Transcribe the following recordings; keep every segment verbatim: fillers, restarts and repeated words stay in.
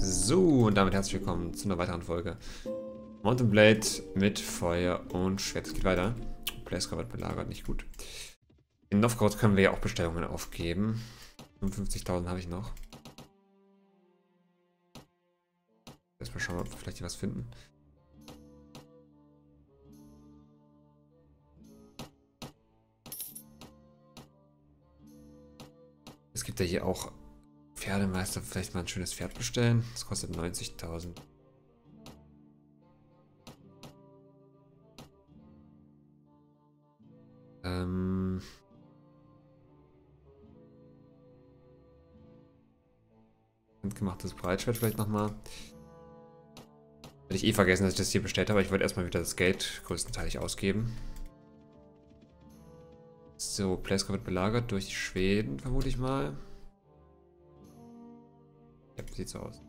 So, und damit herzlich willkommen zu einer weiteren Folge. Mountain Blade mit Feuer und Schwert. Es geht weiter. Pleska wird belagert, nicht gut. In Novgorod können wir ja auch Bestellungen aufgeben. fünfundfünfzigtausend habe ich noch. Erstmal schauen, ob wir vielleicht hier was finden. Es gibt ja hier auch Pferdemeister, vielleicht mal ein schönes Pferd bestellen. Das kostet neunzigtausend. Ähm... Handgemachtes Breitschwert vielleicht nochmal. Hätte ich eh vergessen, dass ich das hier bestellt habe, aber ich wollte erstmal wieder das Geld größtenteils ausgeben. So, Pleska wird belagert durch die Schweden, vermute ich mal. Ja, sieht so aus.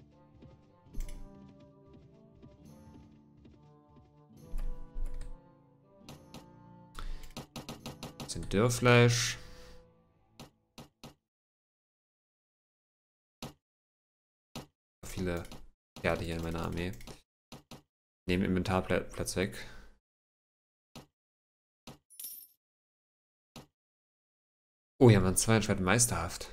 Bisschen Dürrfleisch. Viele Pferde hier in meiner Armee. Nehmen Inventarplatz weg. Oh, hier haben wir ein Zweihandschwert meisterhaft.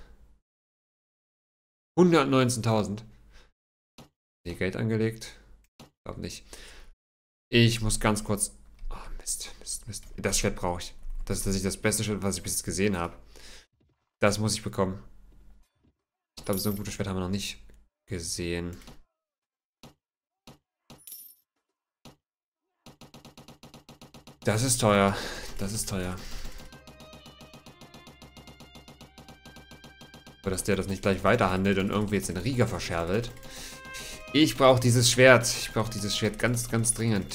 hundertneunzehntausend. Hier Geld angelegt. Ich glaube nicht. Ich muss ganz kurz... Oh, Mist, Mist, Mist. Das Schwert brauche ich. Das ist tatsächlich das beste Schwert, was ich bis jetzt gesehen habe. Das muss ich bekommen. Ich glaube, so ein gutes Schwert haben wir noch nicht gesehen. Das ist teuer. Das ist teuer. Aber dass der das nicht gleich weiterhandelt und irgendwie jetzt den Rieger verscherbelt. Ich brauche dieses Schwert. Ich brauche dieses Schwert ganz, ganz dringend.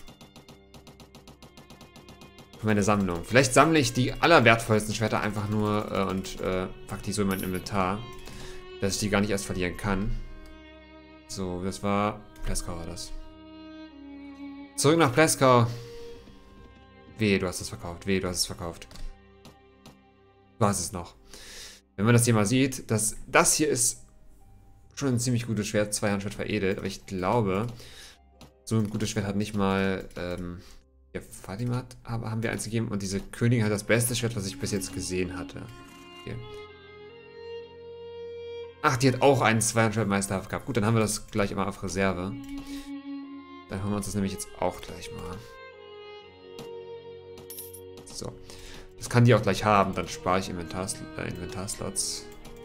Für meine Sammlung. Vielleicht sammle ich die allerwertvollsten Schwerter einfach nur äh, und äh, pack die so in mein Inventar. Dass ich die gar nicht erst verlieren kann. So, das war... Pleskau war das. Zurück nach Pleskau. Wehe, du hast es verkauft. Wehe, du hast es verkauft. Du hast es noch. Wenn man das hier mal sieht, das, das hier ist schon ein ziemlich gutes Schwert. Zweihandschwert veredelt. Aber ich glaube, so ein gutes Schwert hat nicht mal... Ähm, ja, Fatima hat, haben wir eins gegeben. Und diese Königin hat das beste Schwert, was ich bis jetzt gesehen hatte. Hier. Ach, die hat auch einen Zweihandschwert meisterhaft gehabt. Gut, dann haben wir das gleich immer auf Reserve. Dann hören wir uns das nämlich jetzt auch gleich mal. So. Das kann die auch gleich haben. Dann spare ich Inventars, äh, Inventarslots.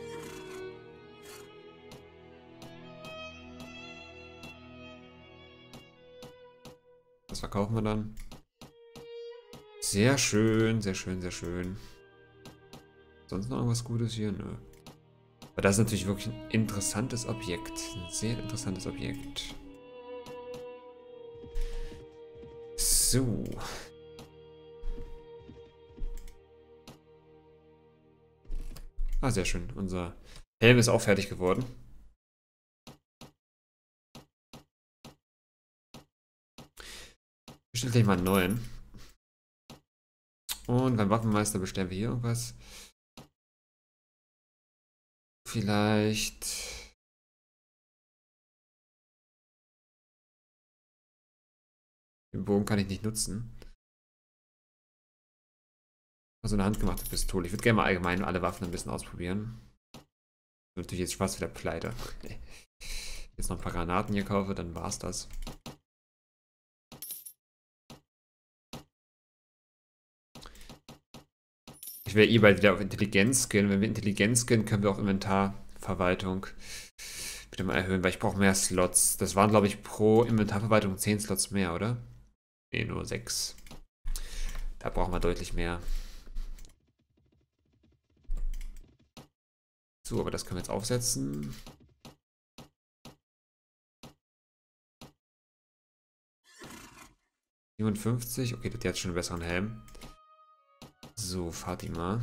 Das verkaufen wir dann. Sehr schön, sehr schön, sehr schön. Sonst noch irgendwas Gutes hier? Nö. Aber das ist natürlich wirklich ein interessantes Objekt. Ein sehr interessantes Objekt. So. Ah, sehr schön. Unser Helm ist auch fertig geworden. Ich bestelle gleich mal einen neuen. Und beim Waffenmeister bestellen wir hier irgendwas. Vielleicht... Den Bogen kann ich nicht nutzen. Also eine handgemachte Pistole. Ich würde gerne mal allgemein alle Waffen ein bisschen ausprobieren. Natürlich jetzt Spaß wieder pleite. Jetzt noch ein paar Granaten hier kaufe, dann war's das. Ich werde eh bald wieder auf Intelligenz gehen. Wenn wir Intelligenz gehen, können wir auch Inventarverwaltung wieder mal erhöhen, weil ich brauche mehr Slots. Das waren, glaube ich, pro Inventarverwaltung zehn Slots mehr, oder? Ne, nur sechs. Da brauchen wir deutlich mehr. So, aber das können wir jetzt aufsetzen. siebenundfünfzig. Okay, der hat schon einen besseren Helm. So, Fatima.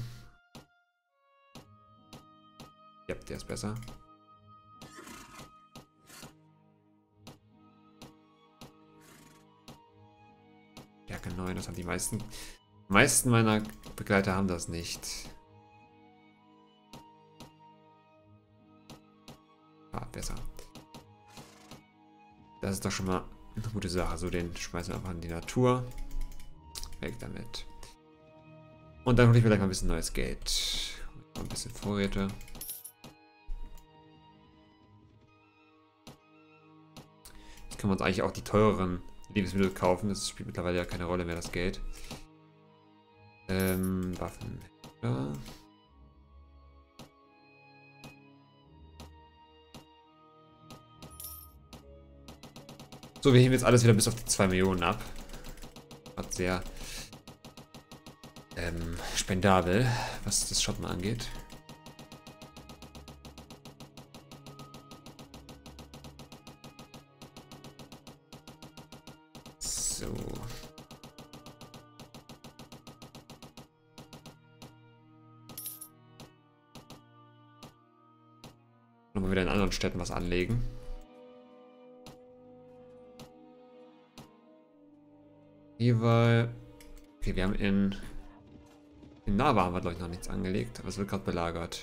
Ja, der ist besser. Stärke neun, das haben die meisten. Die meisten meiner Begleiter haben das nicht. besser. Das ist doch schon mal eine gute Sache. So, den schmeißen wir einfach in die Natur. Weg damit. Und dann hole ich mir gleich mal ein bisschen neues Geld. Ein bisschen Vorräte. Jetzt können wir uns eigentlich auch die teureren Lebensmittel kaufen. Das spielt mittlerweile ja keine Rolle mehr, das Geld. Ähm, Waffen. Ja. So, wir heben jetzt alles wieder bis auf die zwei Millionen ab. Hat sehr ähm, spendabel, was das Shoppen angeht. So. Nochmal wieder in anderen Städten was anlegen. Jeweil. Okay, wir haben in. In Nava haben wir, glaube ich, noch nichts angelegt, aber es wird gerade belagert.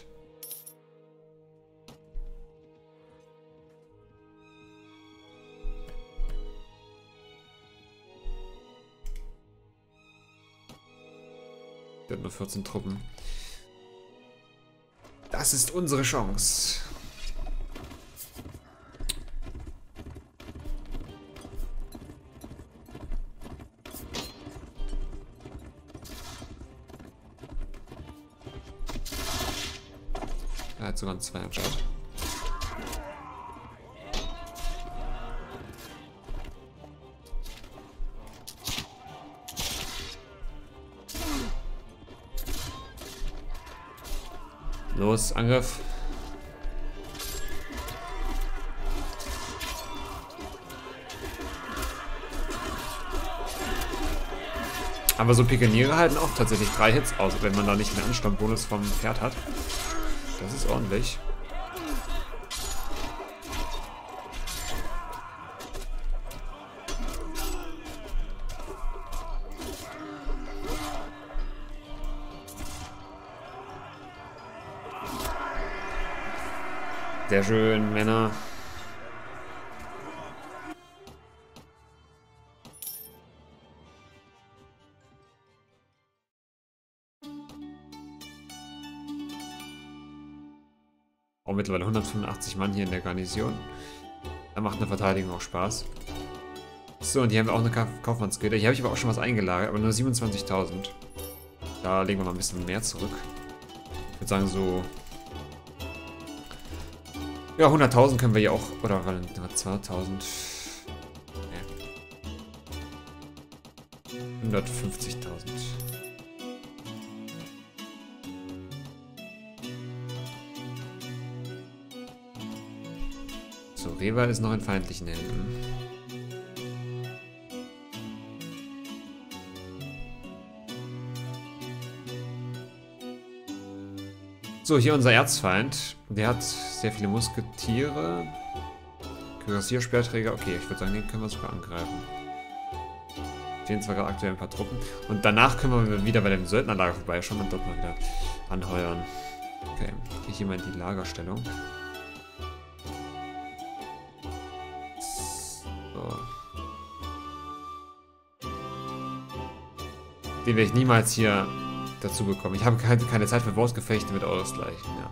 Wir haben nur vierzehn Truppen. Das ist unsere Chance. Er hat sogar einen Zweiershot. Los, Angriff. Aber so Pikeniere halten auch tatsächlich drei Hits aus, wenn man da nicht einen Anstammbonus vom Pferd hat. Das ist ordentlich. Sehr schön, Männer. Auch mittlerweile hundertfünfundachtzig Mann hier in der Garnison. Da macht eine Verteidigung auch Spaß. So, und hier haben wir auch eine Ka Kaufmannsgilde. Hier habe ich aber auch schon was eingelagert, aber nur siebenundzwanzigtausend. Da legen wir mal ein bisschen mehr zurück. Ich würde sagen so... Ja, hunderttausend können wir hier auch... Oder zweihunderttausend... Nee. hundertfünfzigtausend. So, Rewa ist noch in feindlichen Händen. So, hier unser Erzfeind. Der hat sehr viele Musketiere. Kürassiersperrträger. Okay, ich würde sagen, den können wir sogar angreifen. Stehen zwar gerade aktuell ein paar Truppen. Und danach können wir wieder bei dem Söldnerlager vorbeischauen und dort mal wieder anheuern. Okay, ich hier mal in die Lagerstellung. So. Den werde ich niemals hier dazu bekommen. Ich habe keine, keine Zeit für Bossgefechte mit Ausgleichen, ja.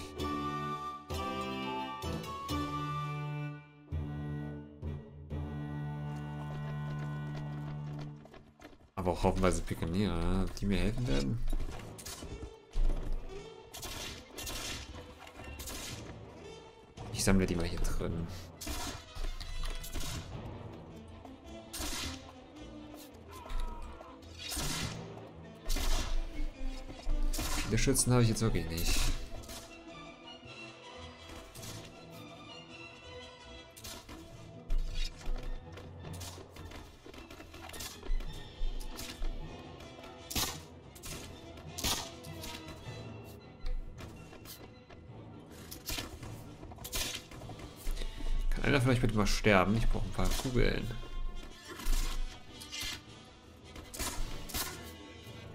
Aber auch haufenweise Pikeniere, die mir helfen werden. Ich sammle die mal hier drin. Viele Schützen habe ich jetzt wirklich nicht. Kann einer vielleicht bitte mal sterben? Ich brauche ein paar Kugeln.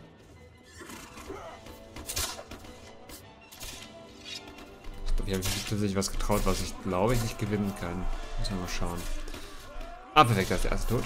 Wir haben sich was getraut, was ich glaube ich nicht gewinnen kann. Müssen wir mal schauen. Ah, perfekt, da ist der erste tot.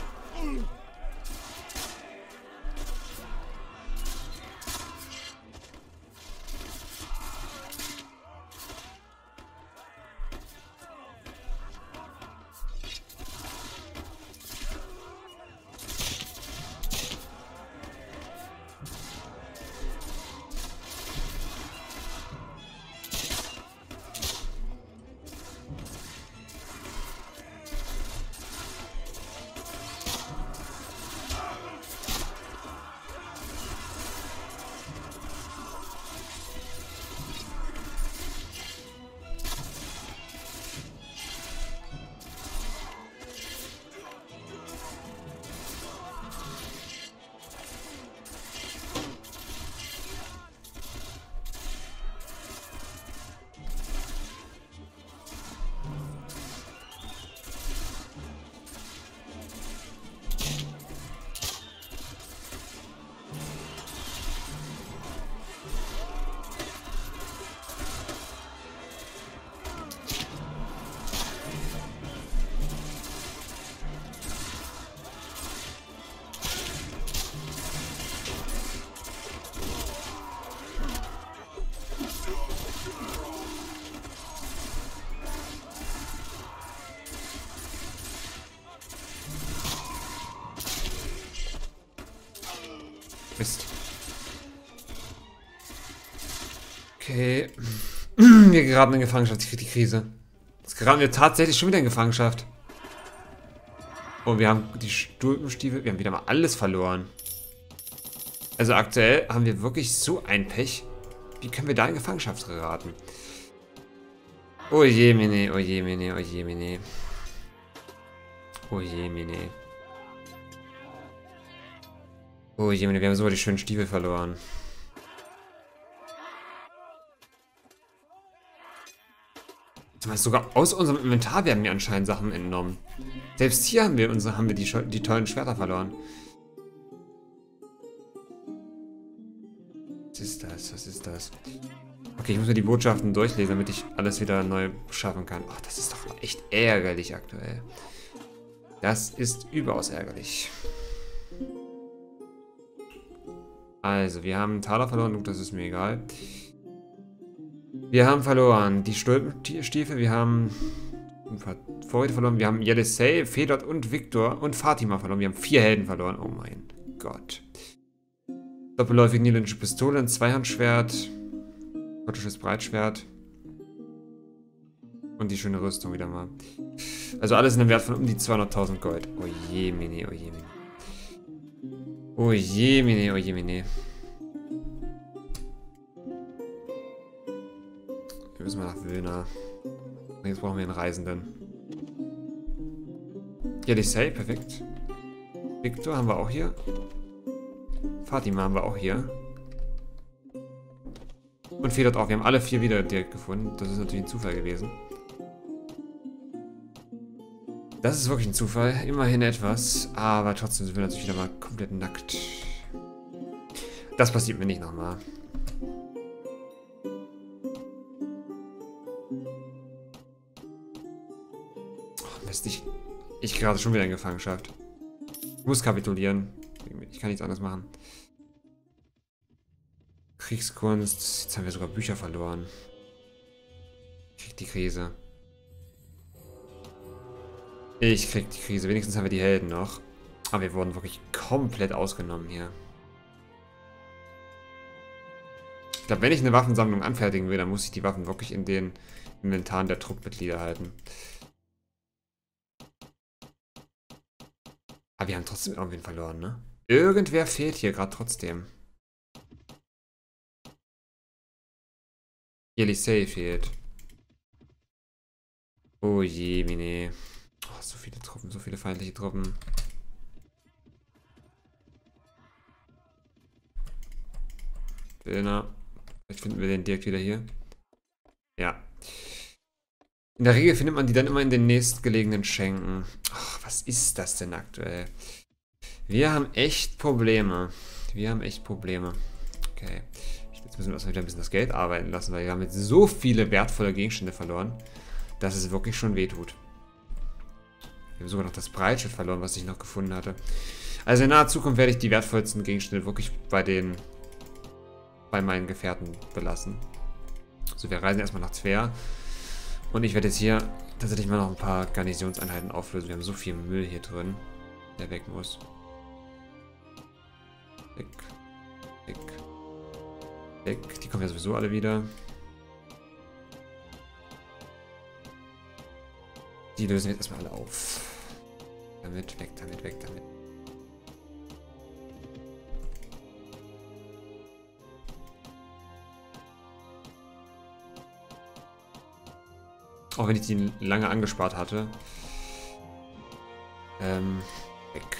Mist. Okay. Wir geraten in Gefangenschaft. Ich kriege die Krise. Jetzt geraten wir tatsächlich schon wieder in Gefangenschaft. Oh, wir haben die Stulpenstiefel. Wir haben wieder mal alles verloren. Also aktuell haben wir wirklich so ein Pech. Wie können wir da in Gefangenschaft geraten? Oh je, mene, oh je, mene, oh je, mene. Oh je, mene. Oh je, wir haben sogar die schönen Stiefel verloren. Sogar aus unserem Inventar werden mir anscheinend Sachen entnommen. Selbst hier haben wir, unsere, haben wir die, die tollen Schwerter verloren. Was ist das? Was ist das? Okay, ich muss mir die Botschaften durchlesen, damit ich alles wieder neu schaffen kann. Ach, das ist doch echt ärgerlich aktuell. Das ist überaus ärgerlich. Also, wir haben Taler verloren, das ist mir egal. Wir haben verloren die Stulpenstiefel, wir haben Vorräte verloren, wir haben Yelisei, Fedot und Victor und Fatima verloren. Wir haben vier Helden verloren, oh mein Gott. Doppelläufig niederländische Pistole, ein Zweihandschwert, schottisches Breitschwert und die schöne Rüstung wieder mal. Also alles in einem Wert von um die zweihunderttausend Gold. Oh je, mene, oh je, mene. Oh je, mene, oh je, mene. Wir müssen mal nach Wilna. Jetzt brauchen wir einen Reisenden. Yelisei, perfekt. Victor haben wir auch hier. Fatima haben wir auch hier. Und Fedot auch. Wir haben alle vier wieder direkt gefunden. Das ist natürlich ein Zufall gewesen. Das ist wirklich ein Zufall. Immerhin etwas. Aber trotzdem sind wir natürlich wieder mal komplett nackt. Das passiert mir nicht nochmal. Oh, Mist, ich, ich gerade schon wieder in Gefangenschaft. Ich muss kapitulieren. Ich kann nichts anderes machen. Kriegskunst. Jetzt haben wir sogar Bücher verloren. Ich krieg die Krise. Ich krieg die Krise. Wenigstens haben wir die Helden noch. Aber wir wurden wirklich komplett ausgenommen hier. Ich glaube, wenn ich eine Waffensammlung anfertigen will, dann muss ich die Waffen wirklich in den Inventaren der Truppmitglieder halten. Aber wir haben trotzdem irgendwen verloren, ne? Irgendwer fehlt hier gerade trotzdem. Yelisei fehlt. Oh je, mene. Oh, so viele Truppen, so viele feindliche Truppen. Wilna. Vielleicht finden wir den direkt wieder hier. Ja. In der Regel findet man die dann immer in den nächstgelegenen Schenken. Ach, was ist das denn aktuell? Wir haben echt Probleme. Wir haben echt Probleme. Okay. Ich will Jetzt müssen wir erstmal wieder ein bisschen das Geld arbeiten lassen, weil wir haben jetzt so viele wertvolle Gegenstände verloren, dass es wirklich schon wehtut. Wir haben sogar noch das Breitschild verloren, was ich noch gefunden hatte. Also in naher Zukunft werde ich die wertvollsten Gegenstände wirklich bei den bei meinen Gefährten belassen. So, wir reisen erstmal nach Tver. Und ich werde jetzt hier tatsächlich mal noch ein paar Garnisonseinheiten auflösen. Wir haben so viel Müll hier drin, der weg muss. Weg. Weg. Weg. Die kommen ja sowieso alle wieder. Die lösen wir jetzt erstmal alle auf. Damit, weg, damit, weg, damit. Auch wenn ich die lange angespart hatte. Ähm, weg.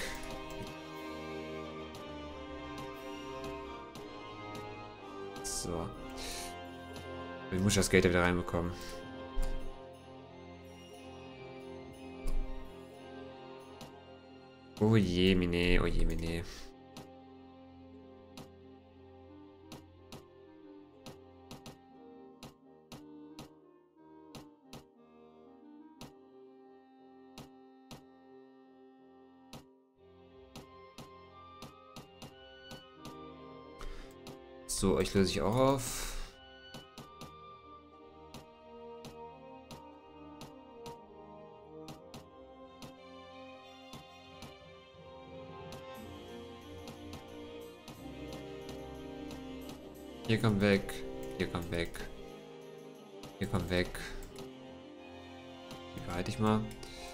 So. Ich muss das Geld wieder reinbekommen. Oh je, mine, oh je, mine. So, euch löse ich auch auf. Hier kommt weg. Hier kommt weg. Hier kommt weg. Die behalte ich mal.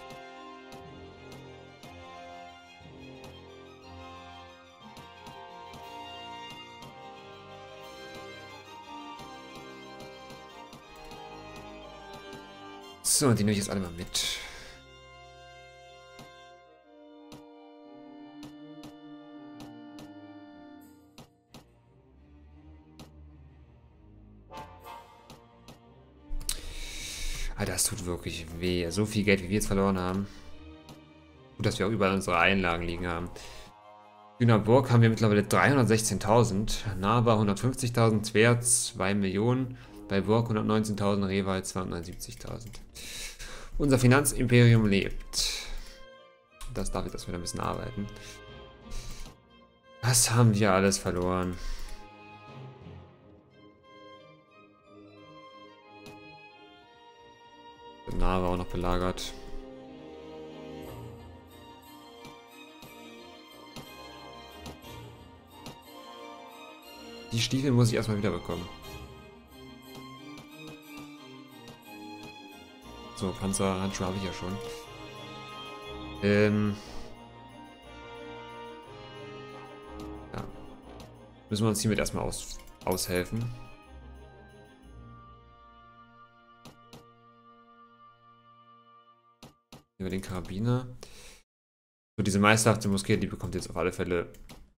So, und die nehme ich jetzt alle mal mit. Alter, das tut wirklich weh. So viel Geld, wie wir jetzt verloren haben. Gut, dass wir auch überall unsere Einlagen liegen haben. Grüner Burg haben wir mittlerweile dreihundertsechzehntausend. Narva hundertfünfzigtausend. Tver zwei Millionen. Bei Burg hundertneunzehntausend. Reval zweihundertneunundsiebzigtausend. Unser Finanzimperium lebt. Das darf jetzt erstmal ein bisschen arbeiten. Was haben wir alles verloren? Narva auch noch belagert. Die Stiefel muss ich erstmal wieder bekommen. So, Panzerhandschuhe habe ich ja schon. Ähm. Ja. Müssen wir uns hiermit erstmal aus, aushelfen. Über den Karabiner. So, diese meisterhafte Muskete, die bekommt jetzt auf alle Fälle.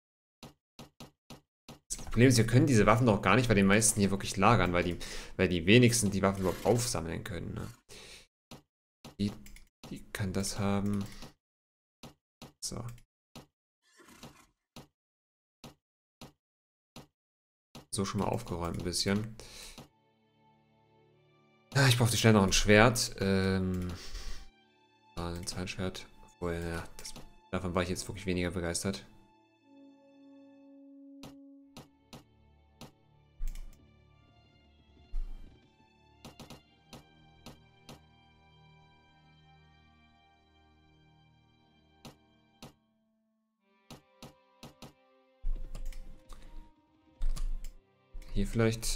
Das Problem ist, wir können diese Waffen doch gar nicht bei den meisten hier wirklich lagern, weil die, weil die wenigsten die Waffen überhaupt aufsammeln können. Ne? Die, die kann das haben. So. So schon mal aufgeräumt ein bisschen. Ja, ich brauchte schnell noch ein Schwert. Ähm. Ein Zweischwert. Obwohl, ja, das, davon war ich jetzt wirklich weniger begeistert. Hier vielleicht.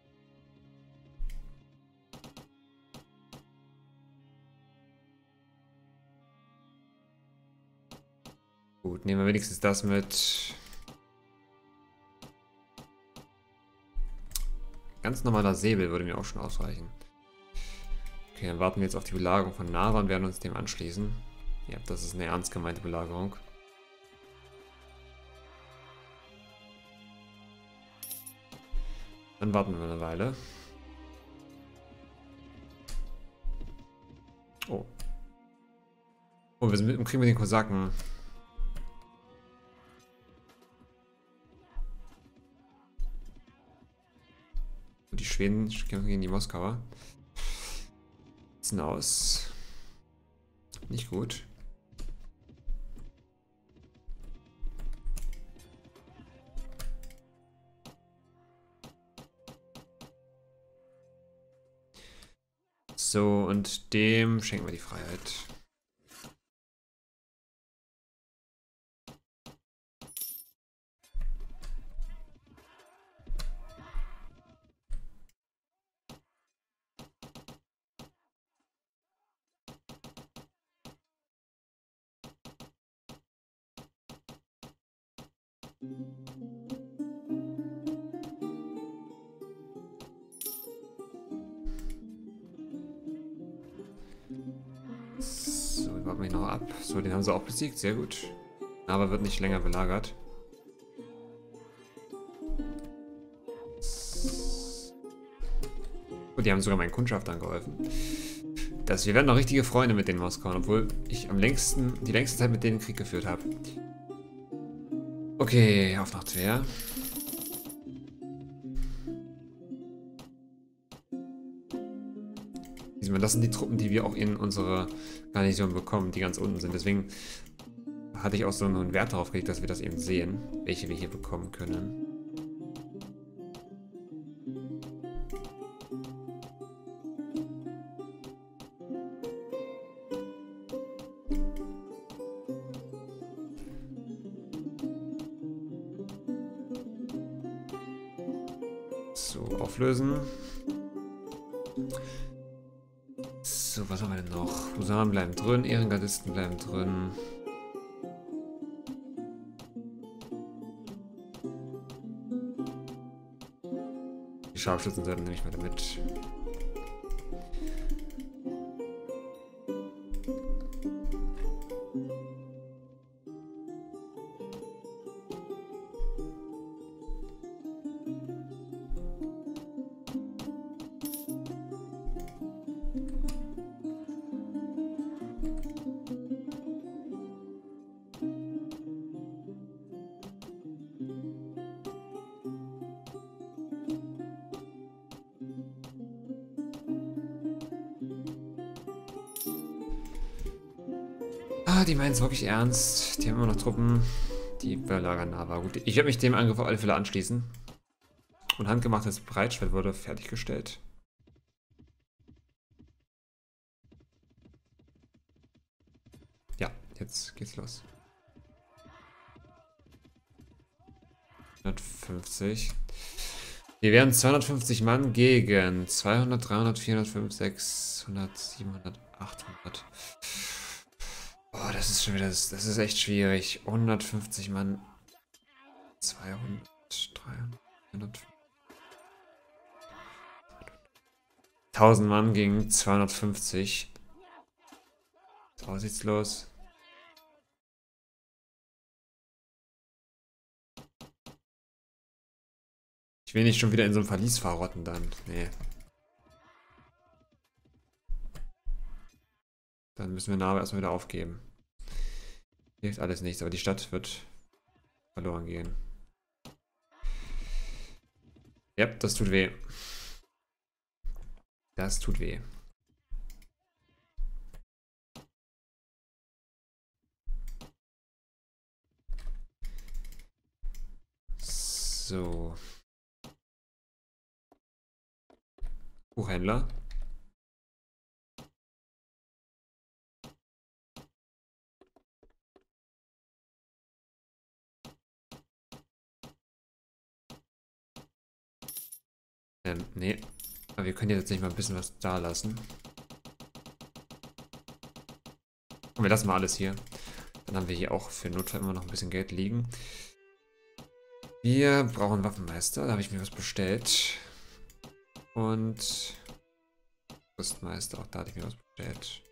Gut, nehmen wir wenigstens das mit. Ganz normaler Säbel würde mir auch schon ausreichen. Okay, dann warten wir jetzt auf die Belagerung von Narva und werden uns dem anschließen. Ja, das ist eine ernst gemeinte Belagerung. Dann warten wir eine Weile. Oh. Oh, wir sind mit dem Krieg mit den Kosaken. Schweden kämpfen gegen die Moskauer. Sieht's denn aus? Nicht gut. So, und dem schenken wir die Freiheit. So, wir warten ihn noch ab. So, den haben sie auch besiegt, sehr gut. Aber wird nicht länger belagert. Und die haben sogar meinen Kundschaftern geholfen. Das, wir werden noch richtige Freunde mit den Moskauern, obwohl ich am längsten, die längste Zeit mit denen Krieg geführt habe. Okay, auf nach Tver. Das sind die Truppen, die wir auch in unsere Garnison bekommen, die ganz unten sind. Deswegen hatte ich auch so einen Wert darauf gelegt, dass wir das eben sehen, welche wir hier bekommen können. So, auflösen. So, was haben wir denn noch? Husaren bleiben drin, Ehrengardisten bleiben drin. Die Scharfschützen sollten nämlich mal damit. Ah, die meinen es wirklich ernst. Die haben immer noch Truppen. Die belagern Nava. Gut, ich werde mich dem Angriff auf alle Fälle anschließen. Und handgemachtes Breitschwert wurde fertiggestellt. Ja, jetzt geht's los. hundertfünfzig. Wir wären zweihundertfünfzig Mann gegen zweihundert, dreihundert, vierhundert, fünfhundert, sechshundert, siebenhundert, achthundert. Oh, das ist schon wieder, das, das ist echt schwierig. hundertfünfzig Mann. zweihundert, dreihundert, vierhundert. tausend Mann gegen zweihundertfünfzig. So aussichtslos. Ich will nicht schon wieder in so einem Verlies verrotten dann. Nee. Dann müssen wir Narva erstmal wieder aufgeben. Hilft alles nichts, aber die Stadt wird verloren gehen. Ja, das tut weh. Das tut weh. So. Buchhändler. Ähm, nee. Aber wir können jetzt nicht mal ein bisschen was da lassen. Und wir lassen mal alles hier. Dann haben wir hier auch für Notfall immer noch ein bisschen Geld liegen. Wir brauchen Waffenmeister. Da habe ich mir was bestellt. Und Rüstmeister. Auch da hatte ich mir was bestellt.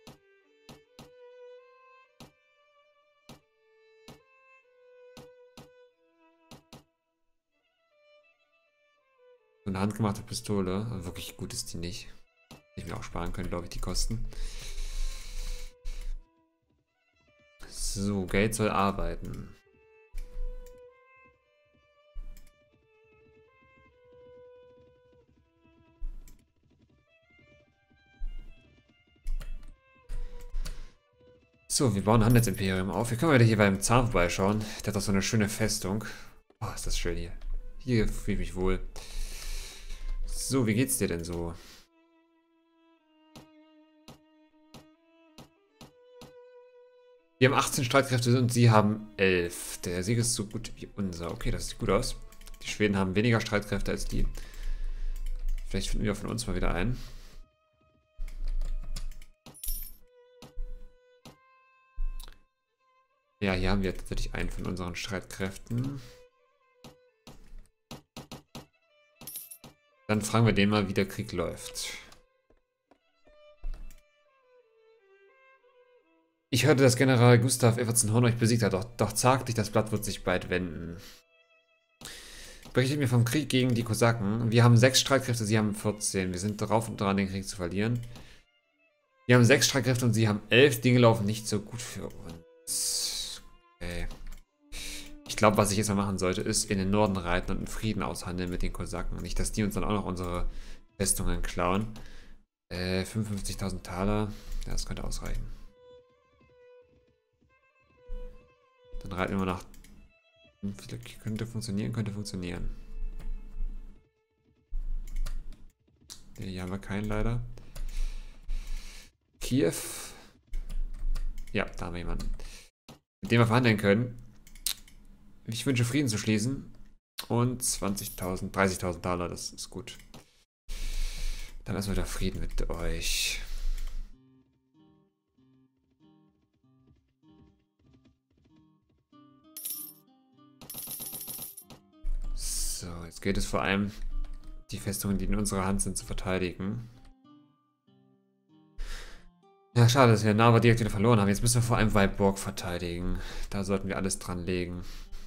So eine handgemachte Pistole. Aber wirklich gut ist die nicht. Hätte ich mir auch sparen können, glaube ich, die Kosten. So, Geld soll arbeiten. So, wir bauen ein Handelsimperium auf. Hier können wir wieder hier beim Zahn vorbeischauen. Der hat doch so eine schöne Festung. Oh, ist das schön hier. Hier fühle ich mich wohl. So, wie geht's dir denn so? Wir haben achtzehn Streitkräfte und sie haben elf. Der Sieg ist so gut wie unser. Okay, das sieht gut aus. Die Schweden haben weniger Streitkräfte als die. Vielleicht finden wir von uns mal wieder einen. Ja, hier haben wir tatsächlich einen von unseren Streitkräften. Dann fragen wir den mal, wie der Krieg läuft. Ich hörte, dass General Gustav Evertsen-Horn euch besiegt hat, doch, doch zagt dich, das Blatt wird sich bald wenden. Berichtet mir vom Krieg gegen die Kosaken. Wir haben sechs Streitkräfte, sie haben vierzehn. Wir sind drauf und dran, den Krieg zu verlieren. Wir haben sechs Streitkräfte und sie haben elf. Dinge laufen nicht so gut für uns. Okay. Ich glaube, was ich jetzt mal machen sollte, ist in den Norden reiten und einen Frieden aushandeln mit den Kosaken. Nicht, dass die uns dann auch noch unsere Festungen klauen. Äh, fünfundfünfzigtausend Taler. Ja, das könnte ausreichen. Dann reiten wir mal nach... Könnte funktionieren, könnte funktionieren. Hier haben wir keinen leider. Kiew. Ja, da haben wir jemanden. Mit dem wir verhandeln können. Ich wünsche Frieden zu schließen. Und zwanzigtausend, dreißigtausend Dollar, das ist gut. Dann erstmal wieder Frieden mit euch. So, jetzt geht es vor allem, die Festungen, die in unserer Hand sind, zu verteidigen. Ja, schade, dass wir Narva direkt wieder verloren haben. Jetzt müssen wir vor allem Weilburg verteidigen. Da sollten wir alles dran legen.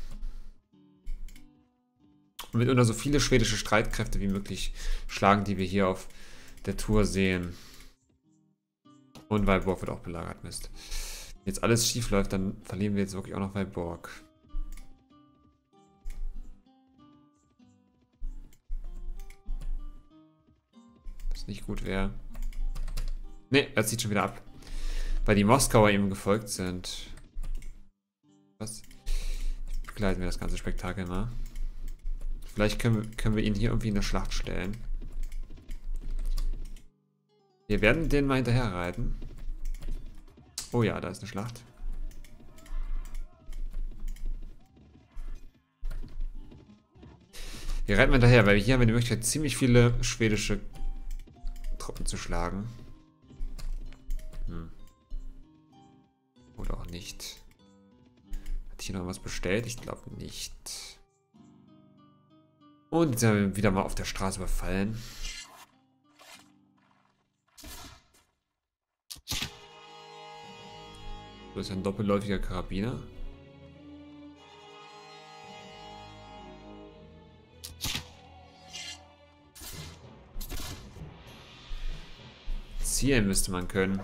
Und mitunter so viele schwedische Streitkräfte wie möglich schlagen, die wir hier auf der Tour sehen. Und Weilburg wird auch belagert, Mist. Wenn jetzt alles schief läuft, dann verlieren wir jetzt wirklich auch noch Weilburg. Was nicht gut wäre. Ne, er zieht schon wieder ab. Weil die Moskauer ihm gefolgt sind. Was? Begleiten wir das ganze Spektakel mal. Vielleicht können wir, können wir ihn hier irgendwie in der Schlacht stellen. Wir werden den mal hinterher reiten. Oh ja, da ist eine Schlacht. Wir reiten mal hinterher, weil hier haben wir die Möglichkeit, ziemlich viele schwedische Truppen zu schlagen. Hm. Oder auch nicht. Hat hier noch was bestellt? Ich glaube nicht. Und jetzt haben wir wieder mal auf der Straße überfallen. Das ist ein doppelläufiger Karabiner. Zielen müsste man können.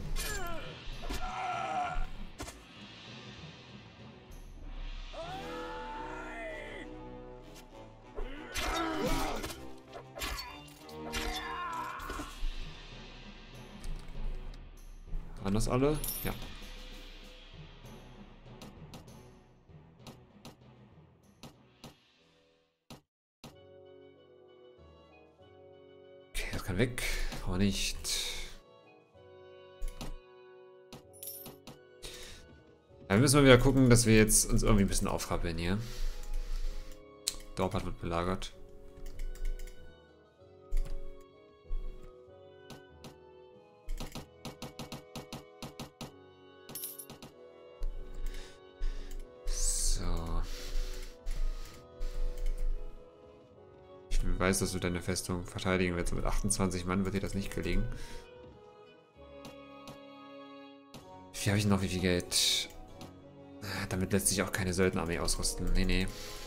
Waren das alle? Ja. Okay, das kann weg. Aber nicht. Ja, wir müssen mal wieder gucken, dass wir jetzt uns irgendwie ein bisschen aufrappeln hier. Dorpat wird belagert. So. Ich weiß, dass du deine Festung verteidigen willst. Mit achtundzwanzig Mann wird dir das nicht gelingen. Wie habe ich noch wie viel Geld? Damit lässt sich auch keine Söldnerarmee ausrüsten. Nee, nee.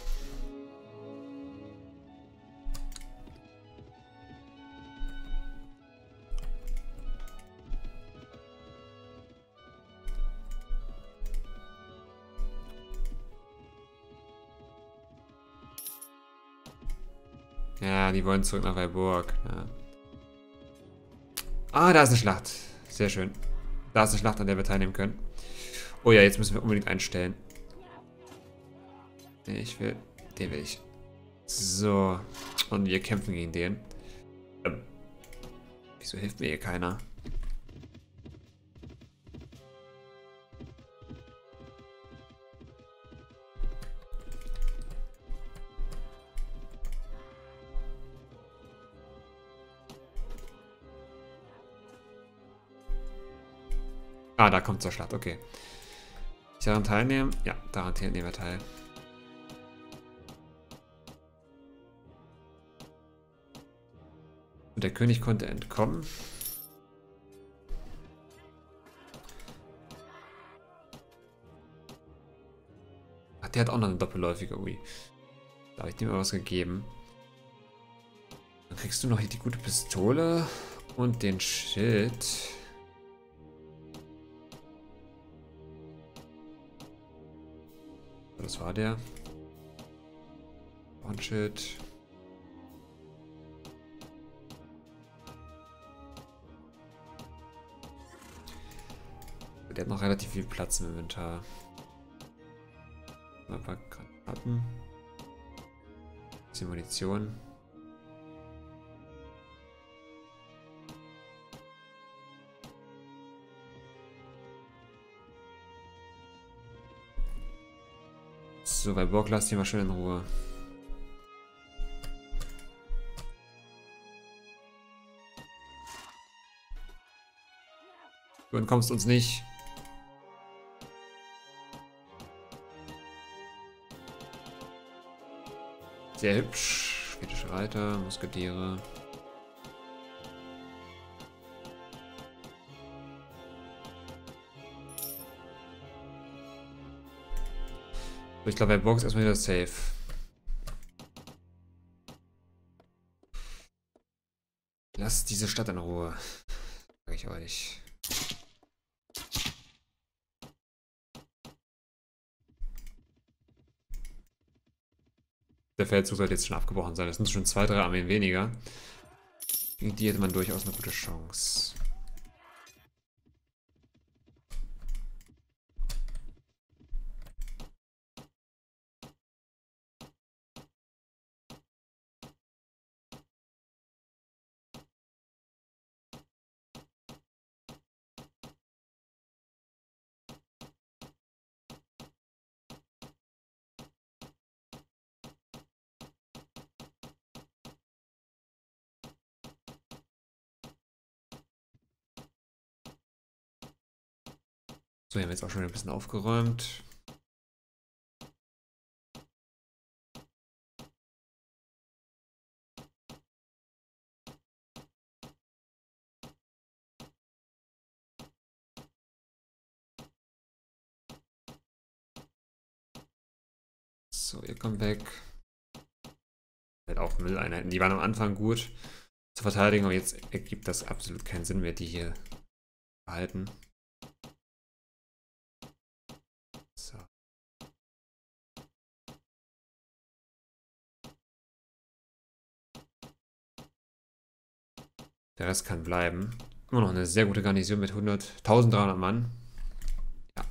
Ja, die wollen zurück nach Weilburg. Ja. Ah, da ist eine Schlacht. Sehr schön. Da ist eine Schlacht, an der wir teilnehmen können. Oh ja, jetzt müssen wir unbedingt einstellen. Nee, ich will... Den will ich. So. Und wir kämpfen gegen den. Ähm. Wieso hilft mir hier keiner? Ah, da kommt zur Schlacht, okay. Ich daran teilnehmen? Ja, daran nehmen wir teil. Und der König konnte entkommen. Ach, der hat auch noch eine doppelläufige. Ui. Da habe ich dem mal was gegeben. Dann kriegst du noch hier die gute Pistole und den Schild. Das war der. One-Schild. Der hat noch relativ viel Platz im Inventar. Mal ein paar Granaten. Bisschen Munition. So, bei Borg lass die mal schön in Ruhe. Du entkommst uns nicht. Sehr hübsch. Schwedische Reiter, Musketiere. Ich glaube, bei Borg ist erstmal wieder safe. Lasst diese Stadt in Ruhe. Sag ich euch. Der Feldzug sollte jetzt schon abgebrochen sein. Das sind schon zwei, drei Armeen weniger. Gegen die hätte man durchaus eine gute Chance. So, hier haben wir jetzt auch schon ein bisschen aufgeräumt. So, ihr kommt weg. Halt auch Mülleinheiten. Die waren am Anfang gut zu verteidigen, aber jetzt ergibt das absolut keinen Sinn mehr, die hier behalten. So. Der Rest kann bleiben. Immer noch eine sehr gute Garnison mit hundert, eintausenddreihundert Mann. Ja.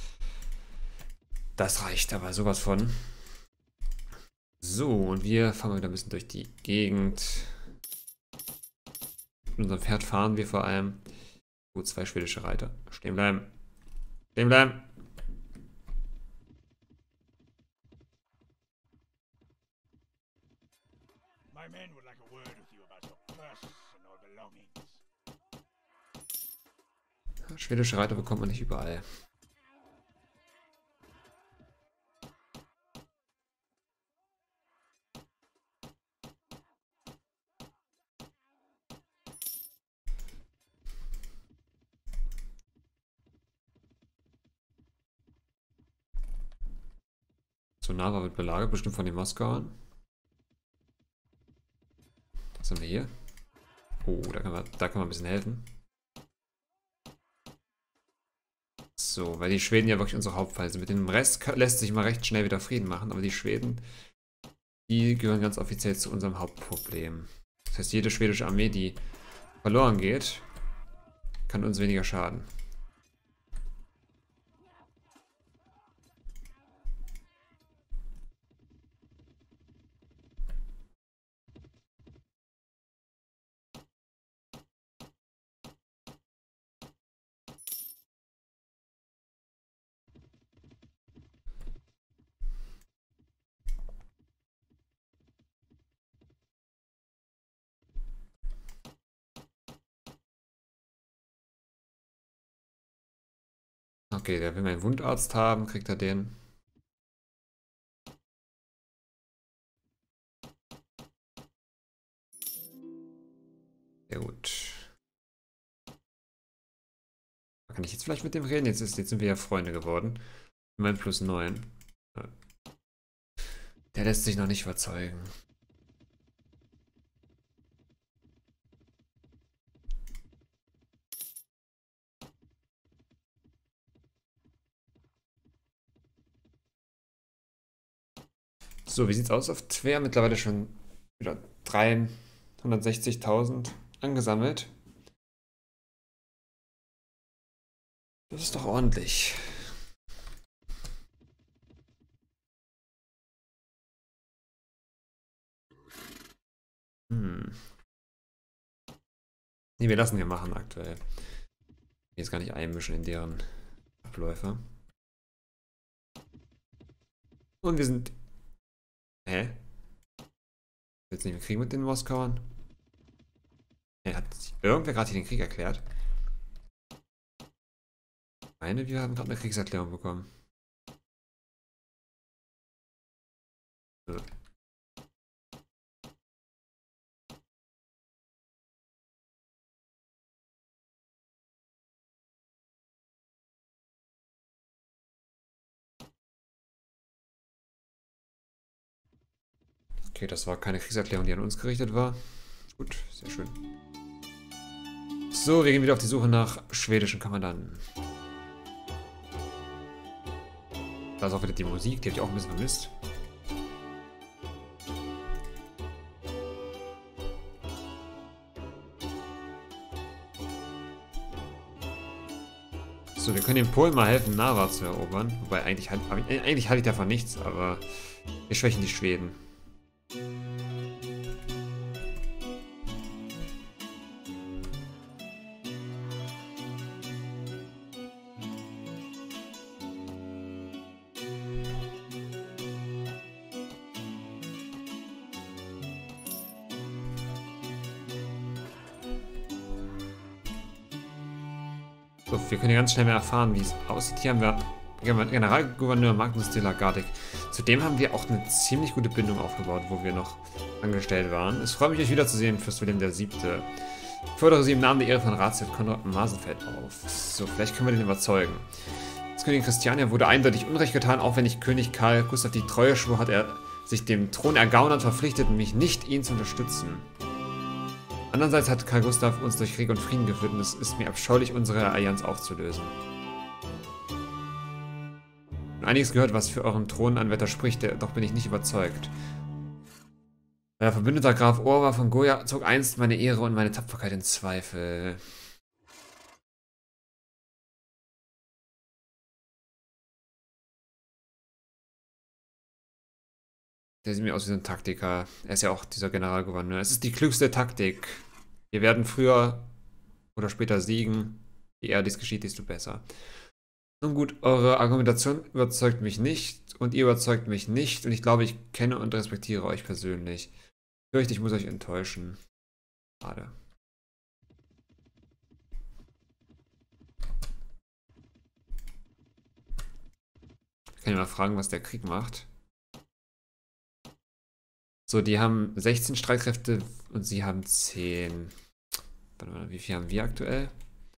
Das reicht aber sowas von. So, und wir fahren wieder ein bisschen durch die Gegend. Mit unserem Pferd fahren wir vor allem. Gut, zwei schwedische Reiter. Stehen bleiben. Stehen bleiben. Schwedische Reiter bekommt man nicht überall. So, Narva wird belagert, bestimmt von den Moskauern. Was haben wir hier? Oh, da kann man, da kann man ein bisschen helfen. So, weil die Schweden ja wirklich unsere Hauptfeinde sind. Mit dem Rest lässt sich mal recht schnell wieder Frieden machen, aber die Schweden, die gehören ganz offiziell zu unserem Hauptproblem. Das heißt, jede schwedische Armee, die verloren geht, kann uns weniger schaden. Okay, der will meinen Wundarzt haben. Kriegt er den? Sehr gut. Kann ich jetzt vielleicht mit dem reden? Jetzt, ist, jetzt sind wir ja Freunde geworden. neun plus neun. Der lässt sich noch nicht überzeugen. So, wie sieht's aus auf Twer? Mittlerweile schon wieder dreihundertsechzigtausend angesammelt. Das ist doch ordentlich. Hm. Nee, wir lassen wir machen aktuell. Jetzt gar nicht einmischen in deren Abläufe. Und wir sind... Hä? Willst du nicht mehr Krieg mit den Moskauern? Hä, hat irgendwer gerade hier den Krieg erklärt? Ich meine, wir haben gerade eine Kriegserklärung bekommen. So. Okay, das war keine Kriegserklärung, die an uns gerichtet war. Gut, sehr schön. So, wir gehen wieder auf die Suche nach schwedischen Kommandanten. Da ist auch wieder die Musik, die habe ich auch ein bisschen vermisst. So, wir können den Polen mal helfen, Narva zu erobern. Wobei, eigentlich, eigentlich halte ich davon nichts, aber wir schwächen die Schweden. So, wir können ja ganz schnell mehr erfahren, wie es aussieht. Hier haben wir Generalgouverneur Magnus de la Gardic. Zudem haben wir auch eine ziemlich gute Bindung aufgebaut, wo wir noch angestellt waren. Es freut mich, euch wiederzusehen, Fürst Wilhelm der Siebte. Ich fordere Sie im Namen der Ehre von Ratsherr Konrad Masenfeld auf. So, vielleicht können wir den überzeugen. Das Königin Christiania wurde eindeutig Unrecht getan, auch wenn ich König Karl Gustav die Treue schwor, hat er sich dem Thron ergaunert verpflichtet, mich nicht, ihn zu unterstützen. Andererseits hat Karl Gustav uns durch Krieg und Frieden geführt und es ist mir abscheulich, unsere Allianz aufzulösen. Und einiges gehört, was für euren Thronanwärter spricht, doch bin ich nicht überzeugt. Euer Verbündeter Graf Orwa von Goya zog einst meine Ehre und meine Tapferkeit in Zweifel. Der sieht mir aus wie so ein Taktiker. Er ist ja auch dieser Generalgouverneur. Es ist die klügste Taktik. Wir werden früher oder später siegen. Je eher dies geschieht, desto besser. Nun gut, eure Argumentation überzeugt mich nicht und ihr überzeugt mich nicht und ich glaube, ich kenne und respektiere euch persönlich. Ich fürchte, ich muss euch enttäuschen. Schade. Ich kann ja mal fragen, was der Krieg macht. So, die haben sechzehn Streitkräfte und sie haben zehn. Warte mal, wie viel haben wir aktuell?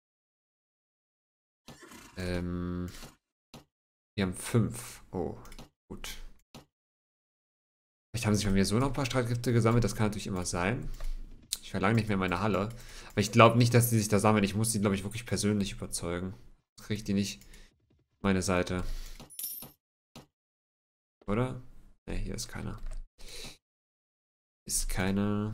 Ähm, wir haben fünf. Oh, gut. Vielleicht haben sich bei mir so noch ein paar Streitkräfte gesammelt, das kann natürlich immer sein. Ich war lange nicht mehr in meiner Halle. Aber ich glaube nicht, dass die sich da sammeln. Ich muss die, glaube ich, wirklich persönlich überzeugen. Das kriege ich die nicht auf meine Seite. Oder? Ne, hier ist keiner. Ist keiner.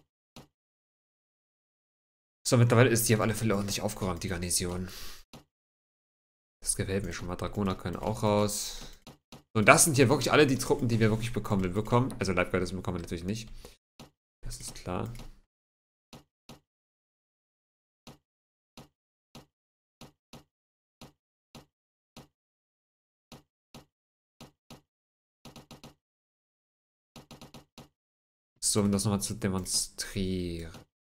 So, mittlerweile ist die auf alle Fälle ordentlich aufgeräumt, die Garnison. Das gefällt mir schon mal. Dragoner können auch raus. Und das sind hier wirklich alle die Truppen, die wir wirklich bekommen. Wir bekommen, also Leibgarde bekommen wir natürlich nicht. Das ist klar. So, um das nochmal zu demonstrieren.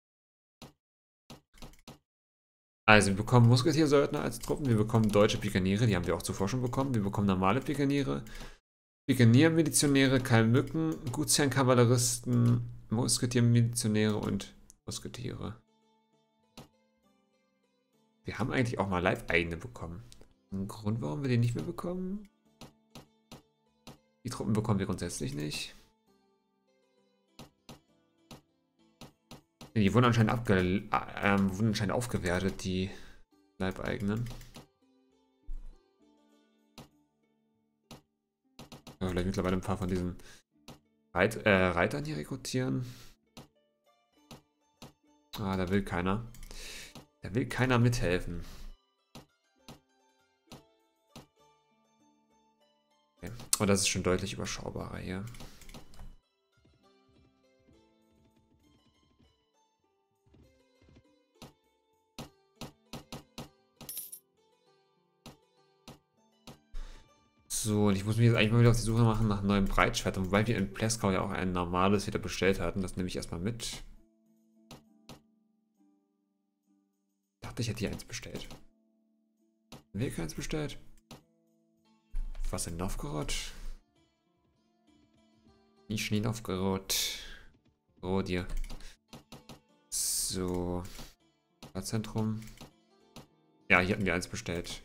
Also, wir bekommen Musketiersöldner als Truppen, wir bekommen deutsche Pikaniere, die haben wir auch zuvor schon bekommen. Wir bekommen normale Pikaniere, Pikaniermeditionäre, Kalmücken, Gutsherrenkavalleristen, Musketiermeditionäre und Musketiere. Wir haben eigentlich auch mal Leibeigene bekommen. Ein Grund, warum wir die nicht mehr bekommen? Die Truppen bekommen wir grundsätzlich nicht. Die wurden anscheinend, abge äh, wurden anscheinend aufgewertet, die Leibeigenen. Ja, vielleicht mittlerweile ein paar von diesen Reit äh, Reitern hier rekrutieren. Ah, da will keiner. Da will keiner mithelfen. Okay. Und das ist schon deutlich überschaubarer hier. So, und ich muss mich jetzt eigentlich mal wieder auf die Suche machen nach neuen Breitschwertern, wobei wir in Pleskau ja auch ein normales wieder bestellt hatten. Das nehme ich erstmal mit. Ich dachte, ich hätte hier eins bestellt. Haben wir keins bestellt? Was in Novgorod? Nischni Novgorod. Rodir. So. Zentrum. Ja, hier hatten wir eins bestellt.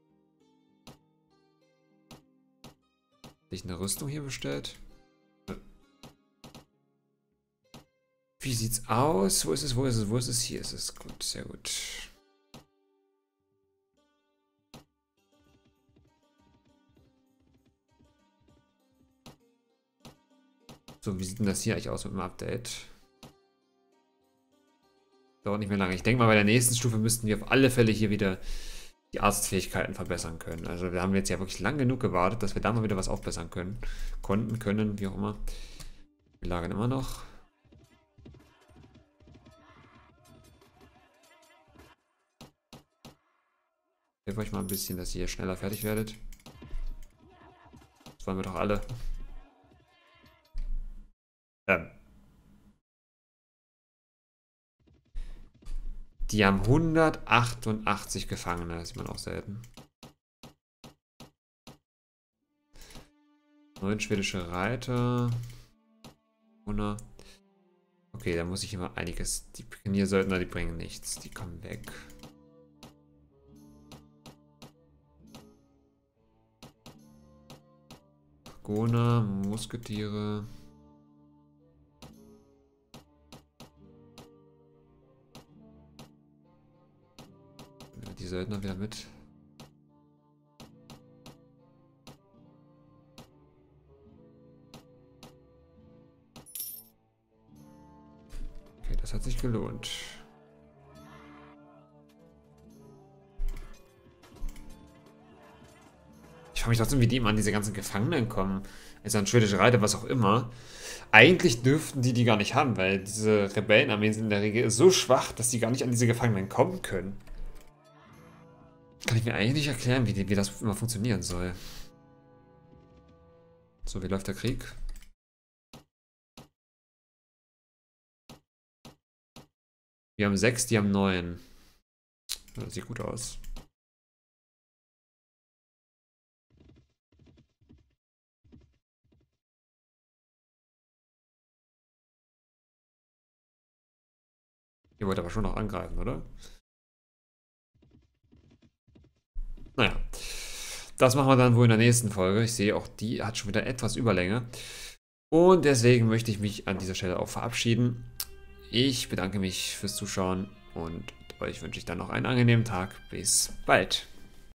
Habe ich eine Rüstung hier bestellt? Wie sieht's aus? Wo ist es? Wo ist es? Wo ist es? Hier ist es. Gut, sehr gut. So, wie sieht denn das hier eigentlich aus mit dem Update? Dauert nicht mehr lange. Ich denke mal, bei der nächsten Stufe müssten wir auf alle Fälle hier wieder die Arztfähigkeiten verbessern können. Also wir haben jetzt ja wirklich lang genug gewartet, dass wir da mal wieder was aufbessern können. Konnten, können, wie auch immer. Wir lagern immer noch. Ich helfe euch mal ein bisschen, dass ihr schneller fertig werdet. Das wollen wir doch alle. Ähm. Die haben hundertachtundachtzig Gefangene, das sieht man auch selten. Neun schwedische Reiter. Okay, da muss ich immer einiges. Die Pikaniersöldner, die bringen nichts. Die kommen weg. Dragoner, Musketiere. Die Söldner wieder mit. Okay, das hat sich gelohnt. Ich frage mich trotzdem, wie die immer an diese ganzen Gefangenen kommen. Also an schwedische Reiter, was auch immer. Eigentlich dürften die die gar nicht haben, weil diese Rebellenarmeen sind in der Regel so schwach, dass die gar nicht an diese Gefangenen kommen können. Kann ich mir eigentlich nicht erklären, wie, die, wie das immer funktionieren soll. So, wie läuft der Krieg? Wir haben sechs, die haben neun. Das sieht gut aus. Ihr wollt aber schon noch angreifen, oder? Naja, das machen wir dann wohl in der nächsten Folge. Ich sehe, auch die hat schon wieder etwas Überlänge. Und deswegen möchte ich mich an dieser Stelle auch verabschieden. Ich bedanke mich fürs Zuschauen und euch wünsche ich dann noch einen angenehmen Tag. Bis bald.